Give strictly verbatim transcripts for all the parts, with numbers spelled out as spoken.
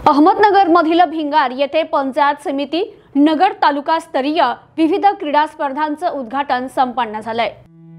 अहमदनगर मधील भिंगार येथे पंचायत समिती नगर तालुका स्तरीय विविध क्रीडा स्पर्धांचं उद्घाटन संपन्न झालंय।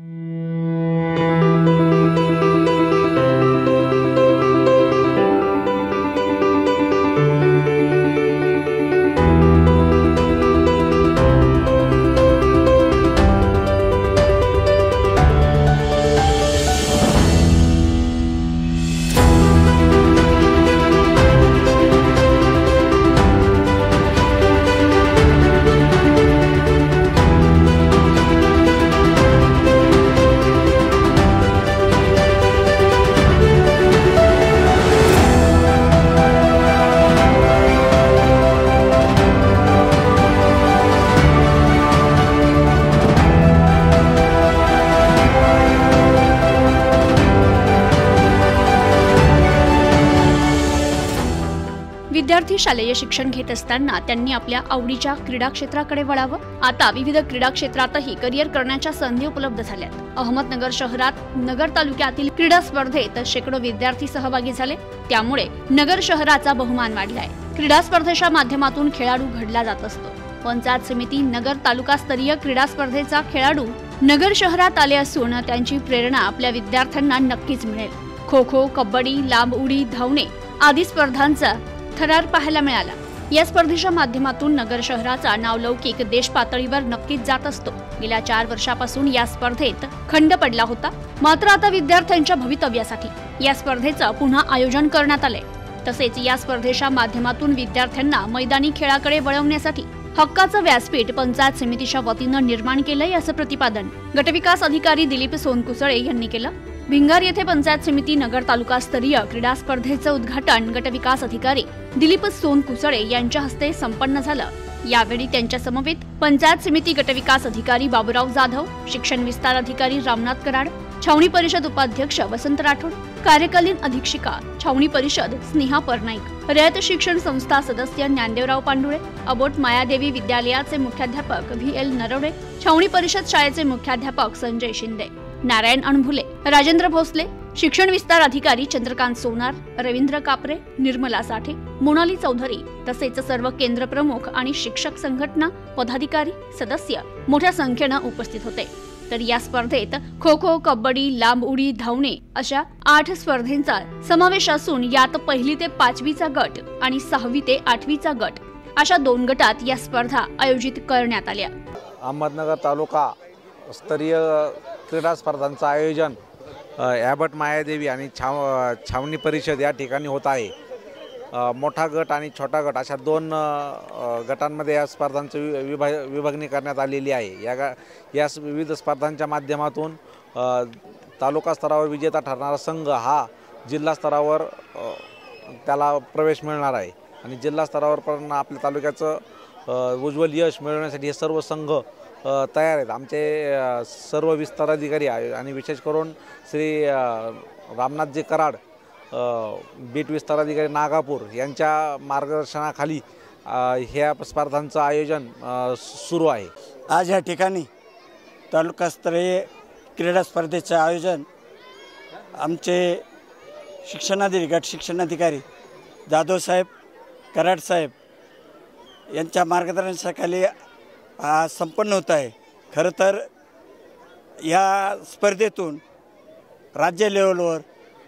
विद्यार्थी शालेय शिक्षण घेत असताना त्यांनी आपल्या आवडीच्या क्रीडा क्षेत्राकडे वळावं। आता विविध क्रीडा क्षेत्रातही करिअर करण्याच्या संधी उपलब्ध झाल्यात। अहमदनगर शहरात नगर तालुक्यातील क्रीडा स्पर्धेत शेकडो विद्यार्थी सहभागी झाले, त्यामुळे नगर शहराचा बहुमान वाढलाय। क्रीडा स्पर्धेच्या माध्यमातून खेळाडू घडला जात असतो। पंचायत समिती नगर तालुका स्तरीय क्रीडा स्पर्धेचा खेळाडू नगर शहरात आले असून त्यांची प्रेरणा आपल्या विद्यार्थ्यांना नक्कीच मिळेल। खो खो, कबड्डी, लांब उडी, धावणे आदी स्पर्धांचा थरार पाहायला मिळाला। या स्पर्धेच्या माध्यमातून नगर शहराचा नावलौकिक देश पातळीवर नक्कीच जात असतो। गेल्या चार वर्षापासून या स्पर्धेत खंड पडला होता, मात्र आता विद्यार्थ्यांच्या भवितव्यासाठी या स्पर्धेचं पुन्हा आयोजन करण्यात आले। तसेच या स्पर्धेच्या माध्यमातून विद्यार्थ्यांना मैदानी खेळाकडे वळवण्यासाठी हक्काचं व्यासपीठ पंचायत समितीच्या वतीनं निर्माण केलंय, असं प्रतिपादन गटविकास अधिकारी दिलीप सोनकुसळे यांनी केलं। भिंगार येथे पंचायत समिती नगर तालुका स्तरीय क्रीडा स्पर्धेचं उद्घाटन गटविकास अधिकारी दिलीप सोनकुसळे यांच्या हस्ते संपन्न झालं। यावेळी त्यांच्या समवेत पंचायत समिती गटविकास अधिकारी बाबूराव जाधव, शिक्षण विस्तार अधिकारी रामनाथ कराड, छावणी परिषद उपाध्यक्ष वसंत राठोड, कार्यकालीन अधीक्षिका छावणी परिषद स्नेहा परनाईक, रयत शिक्षण संस्था सदस्य ज्ञानदेवराव पांडुळे, अबोट मायादेवी विद्यालयाचे मुख्याध्यापक व्ही एल नरवडे, छावणी परिषद शाळेचे मुख्याध्यापक संजय शिंदे, नारायण अणभुले, राजेंद्र भोसले, शिक्षण विस्तार अधिकारी चंद्रकांत सोनार, रवींद्र कापरे, निर्मला साठे, मोनाली चौधरी तसेच सर्व केंद्र प्रमुख आणि शिक्षक संघटना पदाधिकारी सदस्य मोठ्या संख्येने उपस्थित होते। तर या स्पर्धेत खो खो, कबड्डी, लांब उडी, धावणे अशा आठ स्पर्धेंचा समावेश असून यात पहिली ते पाचवीचा गट आणि सहावी ते आठवीचा गट अशा दोन गटात या स्पर्धा आयोजित करण्यात आल्या। अहमदनगर तालुका स्तरीय क्रीडा स्पर्धांचं आयोजन ॲबट मायादेवी आणि छाव छावणी परिषद या ठिकाणी होत आहे। मोठा गट आणि छोटा गट अशा दोन गटांमध्ये या स्पर्धांची विभा विभागणी करण्यात आलेली आहे। या या विविध स्पर्धांच्या माध्यमातून तालुका स्तरावर विजेता ठरणारा संघ हा जिल्हा स्तरावर त्याला प्रवेश मिळणार आहे आणि जिल्हा स्तरावर पण आपल्या तालुक्याचं उज्ज्वल यश मिळवण्यासाठी हे सर्व संघ तयार आहेत। आमचे सर्व विस्तार अधिकारी आणि विशेष करून श्री रामनाथजी कराड, बीट विस्तार अधिकारी नागापूर यांच्या मार्गदर्शनाखाली ह्या स्पर्धांचं आयोजन सुरू आहे। आज या ठिकाणी तालुकास्तरीय क्रीडा स्पर्धेचे आयोजन आमचे शिक्षणाधिकारी गट शिक्षणाधिकारी जाधव साहेब, कराड साहेब यांच्या मार्गदर्शनाखाली संपन्न होत आहे। खरं तर या स्पर्धेतून राज्य लेवलवर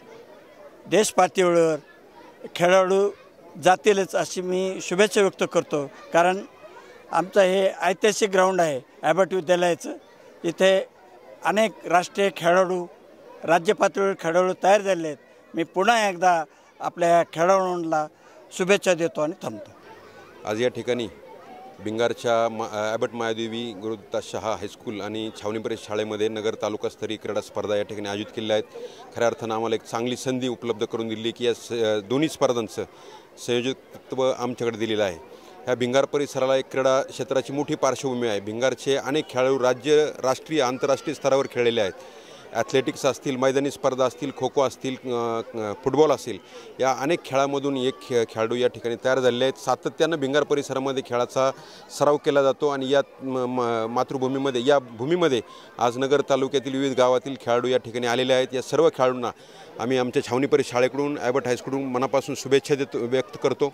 देश पातळीवर खेळाडू जातीलच अशी मी शुभेच्छा व्यक्त करतो, कारण आमचं हे ऐतिहासिक ग्राउंड आहे ॲबट विद्यालयाचं। इथे अनेक राष्ट्रीय खेळाडू, राज्य पातळीवर खेळाडू तयार झाले आहेत। मी पुन्हा एकदा आपल्या खेळाडूंना शुभेच्छा देतो आणि थांबतो। आज या ठिकाणी भिंगारच्या मा ॲबट मायादेवी गुरुदत्ता शहा हायस्कूल आणि छावणी परिषद शाळेमध्ये नगर तालुकास्तरीय क्रीडा स्पर्धा या ठिकाणी आयोजित केलेल्या आहेत। खऱ्या अर्थानं आम्हाला एक चांगली संधी उपलब्ध करून दिली की या स दोन्ही स्पर्धांचं संयोजकत्व आमच्याकडे दिलेलं आहे। ह्या भिंगार परिसराला एक क्रीडा क्षेत्राची मोठी पार्श्वभूमी आहे। भिंगारचे अनेक खेळाडू राज्य, राष्ट्रीय, आंतरराष्ट्रीय स्तरावर खेळलेले आहेत। ॲथलेटिक्स असतील, मैदानी स्पर्धा असतील, खो खो असतील, फुटबॉल असेल, या अनेक खेळामधून एक खे खेळाडू या ठिकाणी तयार झालेले आहेत। सातत्यानं भिंगार परिसरामध्ये खेळाचा सराव केला जातो आणि या मातृभूमीमध्ये या भूमीमध्ये आज नगर तालुक्यातील विविध गावातील खेळाडू या ठिकाणी आलेले आहेत। या सर्व खेळाडूंना आम्ही आमच्या छावणी परिसर शाळेकडून ॲबट हायस्कूलकडून मनापासून शुभेच्छा देतो व्यक्त करतो।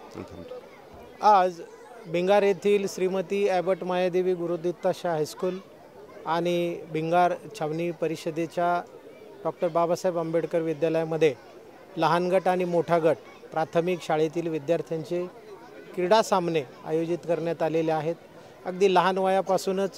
आज भिंगार येथील श्रीमती ॲबट मायादेवी गुरुदत्त शाह हायस्कूल आणि भिंगार छावणी परिषदेच्या डॉक्टर बाबासाहेब आंबेडकर विद्यालयामध्ये लहान गट आणि मोठा गट प्राथमिक शाळेतील विद्यार्थ्यांचे क्रीडा सामने आयोजित करण्यात आलेले आहेत। अगदी लहान वयापासूनच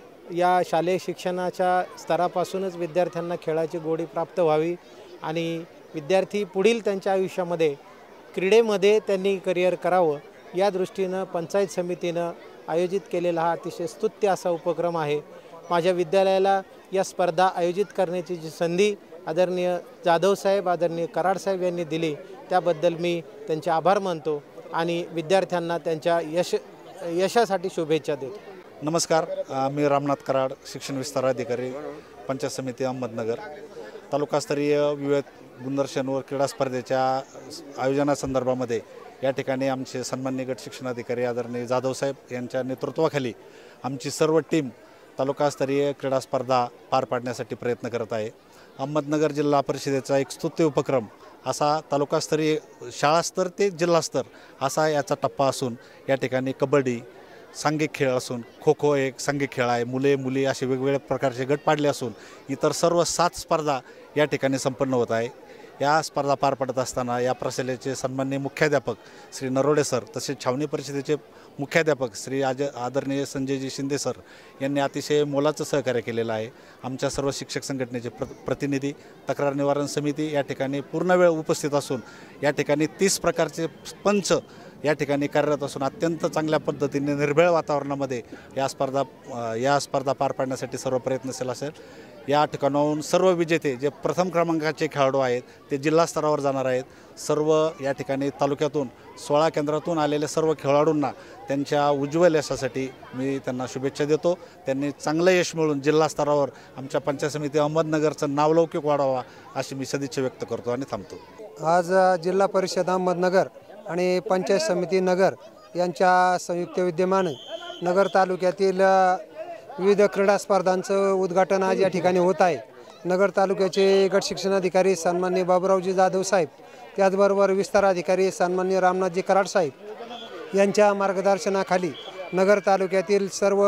या शालेय शिक्षणाच्या स्तरापासूनच विद्यार्थ्यांना खेळाची गोडी प्राप्त व्हावी आणि विद्यार्थी पुढील त्यांच्या आयुष्यामध्ये क्रीडेमध्ये त्यांनी करिअर करावं या दृष्टीनं पंचायत समितीनं आयोजित केलेला हा अतिशय स्तुत्य असा उपक्रम आहे। माझ्या विद्यालयाला या स्पर्धा आयोजित करण्याची जी संधी आदरणीय जाधव साहेब, आदरणीय कराड साहेब यांनी दिली त्याबद्दल मी त्यांचे आभार मानतो आणि विद्यार्थ्यांना त्यांच्या यश यशासाठी शुभेच्छा देतो। नमस्कार, मी रामनाथ कराड, शिक्षण विस्तार अधिकारी, पंचायत समिती अहमदनगर। तालुकास्तरीय विविध गुणदर्शन व क्रीडा स्पर्धेच्या आयोजनासंदर्भामध्ये या ठिकाणी आमचे सन्माननीय गट शिक्षणाधिकारी आदरणीय जाधव साहेब यांच्या नेतृत्वाखाली आमची सर्व टीम तालुकास्तरीय क्रीडा स्पर्धा पार पाडण्यासाठी प्रयत्न करत आहे। अहमदनगर जिल्हा परिषदेचा एक स्तुत्य उपक्रम असा तालुकास्तरीय शाळास्तर ते जिल्हास्तर असा याचा टप्पा असून या ठिकाणी कबड्डी, सांघिक खेळ असून खो खो एक सांघिक खेळ आहे, मुले मुली असे वेगवेगळ्या प्रकारचे गट पाडले असून इतर सर्व सात स्पर्धा या ठिकाणी संपन्न होत आहे। या स्पर्धा पार पडत असताना या प्रशालेचे सन्माननीय मुख्याध्यापक श्री नरोडे सर तसेच छावणी परिषदेचे मुख्याध्यापक श्री आज आदरणीय संजयजी शिंदे सर यांनी अतिशय मोलाचं सहकार्य केलेलं आहे। आमच्या सर्व शिक्षक संघटनेचे प्र प्रतिनिधी, तक्रार निवारण समिती या ठिकाणी पूर्ण वेळ उपस्थित असून या ठिकाणी तीस प्रकारचे पंच या ठिकाणी कार्यरत असून अत्यंत चांगल्या पद्धतीने निर्भेळ वातावरणामध्ये या स्पर्धा या स्पर्धा पार पाडण्यासाठी सर्व प्रयत्नशील असेल। या ठिकाणाहून सर्व विजेते जे प्रथम क्रमांकाचे खेळाडू आहेत ते जिल्हा स्तरावर जाणार आहेत। सर्व या ठिकाणी तालुक्यातून सोळा केंद्रातून आलेल्या सर्व खेळाडूंना त्यांच्या उज्ज्वल यशासाठी मी त्यांना शुभेच्छा देतो। त्यांनी चांगलं यश मिळून जिल्हा स्तरावर आमच्या पंचायत समिती अहमदनगरचं नावलौकिक वाढावा अशी मी सदिच्छा व्यक्त करतो आणि थांबतो। आज जिल्हा परिषद अहमदनगर आणि पंचायत समिती नगर यांच्या संयुक्त विद्यमाने नगर तालुक्यातील विविध क्रीडा स्पर्धांचं उद्घाटन आज या ठिकाणी होत आहे। नगर तालुक्याचे गट शिक्षणाधिकारी सन्माननीय बाबूरावजी जाधव साहेब, त्याचबरोबर विस्तार अधिकारी सन्माननीय रामनाथजी कराड साहेब यांच्या मार्गदर्शनाखाली नगर तालुक्यातील सर्व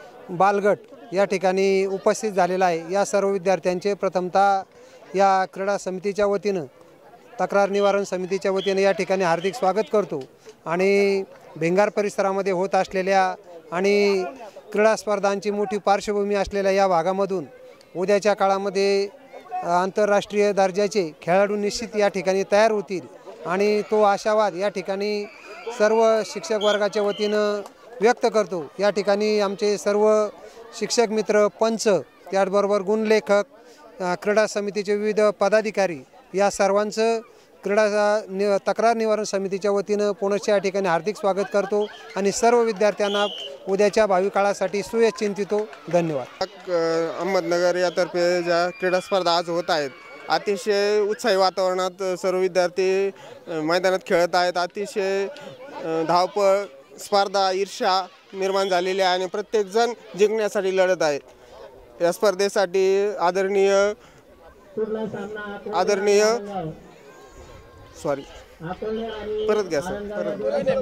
बालगट या ठिकाणी उपस्थित झालेला आहे। या सर्व विद्यार्थ्यांचे प्रथमतः या क्रीडा समितीच्या वतीनं, तक्रार निवारण समितीच्या वतीने या ठिकाणी हार्दिक स्वागत करतो आणि भिंगार परिसरामध्ये होत असलेल्या आणि क्रीडा स्पर्धांची मोठी पार्श्वभूमी असलेल्या या भागामधून उद्याच्या काळामध्ये आंतरराष्ट्रीय दर्जाचे खेळाडू निश्चित या ठिकाणी तयार होतील आणि तो आशावाद या ठिकाणी सर्व शिक्षक वर्गाच्या वतीनं व्यक्त करतो। या ठिकाणी आमचे सर्व शिक्षक मित्र, पंच, त्याचबरोबर गुणलेखक, क्रीडा समितीचे विविध पदाधिकारी या सर्वांचं क्रीडा नि तक्रार निवारण समितीच्या वतीनं पुनश्च या ठिकाणी हार्दिक स्वागत करतो आणि सर्व विद्यार्थ्यांना उद्याच्या भावी काळासाठी सुयश चिंतितो। धन्यवाद। अहमदनगर यातर्फे ज्या क्रीडा स्पर्धा आज होत आहेत, अतिशय उत्साही वातावरणात सर्व विद्यार्थी मैदानात खेळत आहेत। अतिशय धावपळ, स्पर्धा, ईर्ष्या निर्माण झालेली आहे आणि प्रत्येकजण जिंकण्यासाठी लढत आहे। या स्पर्धेसाठी आदरणीय आदरणीय सॉरी परत घ्या सर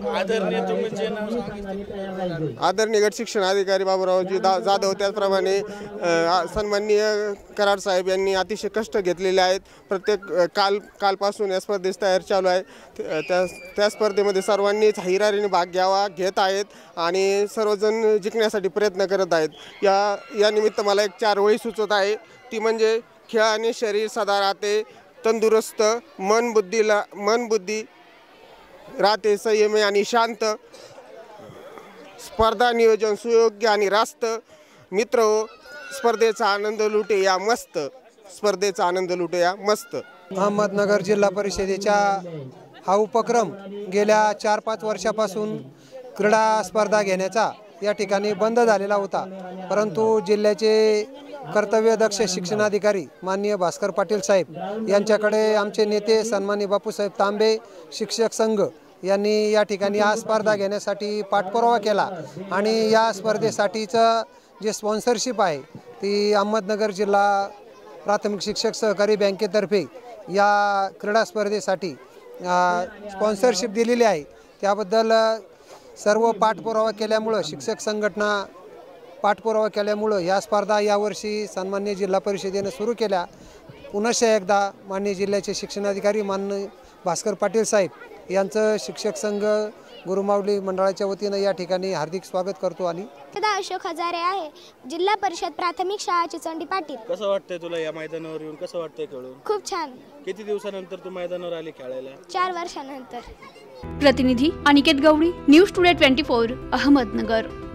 आदरणीय गट शिक्षण अधिकारी बाबूरावजी जाधव, त्याचप्रमाणे सन्माननीय कराड साहेब यांनी अतिशय कष्ट घेतलेले आहेत। प्रत्येक काल कालपासून या स्पर्धेस तयार चालू आहे। त्या त्या स्पर्धेमध्ये सर्वांनीच हिरारीने भाग घ्यावा घेत आहेत आणि सर्वजण जिंकण्यासाठी प्रयत्न करत आहेत। या या निमित्त मला एक चार ओळी सुचत आहे, ती म्हणजे खेळाने शरीर सदा राहते तंदुरुस्त, मन बुद्धीला मन बुद्धी राहते संयमी आणि शांत, स्पर्धा नियोजन सुयोग्य आणि रास्त, मित्र हो स्पर्धेचा आनंद लुटे या मस्त, स्पर्धेचा आनंद लुटे या मस्त। अहमदनगर जिल्हा परिषदेच्या हा उपक्रम गेल्या चार पाच वर्षापासून क्रीडा स्पर्धा घेण्याचा या ठिकाणी बंद झालेला होता, परंतु जिल्ह्याचे कर्तव्यदक्ष शिक्षणाधिकारी माननीय भास्कर पाटील साहेब यांच्याकडे आमचे नेते सन्माननीय बापूसाहेब तांबे शिक्षक संघ यांनी या ठिकाणी हा स्पर्धा घेण्यासाठी पाठपुरावा केला आणि या स्पर्धेसाठीचं जे स्पॉन्सरशिप आहे ती अहमदनगर जिल्हा प्राथमिक शिक्षक सहकारी बँकेतर्फे या क्रीडा स्पर्धेसाठी स्पॉन्सरशिप दिलेली आहे। त्याबद्दल सर्व पाठपुरावा केल्यामुळं शिक्षक संघटना पाठपुरावा केल्यामुळं या स्पर्धा यावर्षी सन्मान्य जिल्हा परिषदेने सुरू केल्या। पुनश्च एकदा माननीय जिल्ह्याचे शिक्षणाधिकारी माननीय भास्कर पाटील साहेब यांचं शिक्षक संघ गुरुमाऊली मंडळाच्या वतीनं या ठिकाणी हार्दिक स्वागत करतो। आणि अशोक हजारे आहे, जिल्हा परिषद प्राथमिक शाळा चिचंडी पाटील। कसं वाटतंय तुला या मैदानावर येऊन, कसं वाटतंय खेळून? खूप छान। किती दिवसानंतर तू मैदानावर आली खेळायला? चार वर्षानंतर। प्रतिनिधी Aniket Gawali, news today twenty four, Ahmednagar.